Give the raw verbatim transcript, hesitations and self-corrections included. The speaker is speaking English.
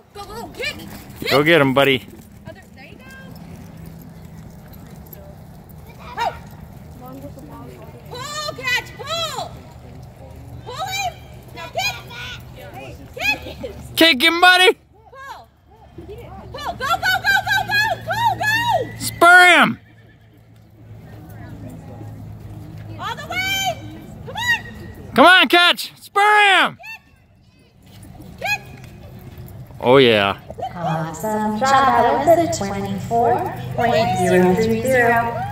Go, go, kick! Kick! Go get him, buddy. Other, there you go. Pull! Pull, catch, pull! Pull him! Now kick! Kick! Kick him, buddy. Pull! Pull! Go, go, go, go, go! Go, go! Spur him. All the way! Come on! Come on, catch. Spur him. Kick! Oh, yeah. Awesome job. That was a twenty-four point zero three zero.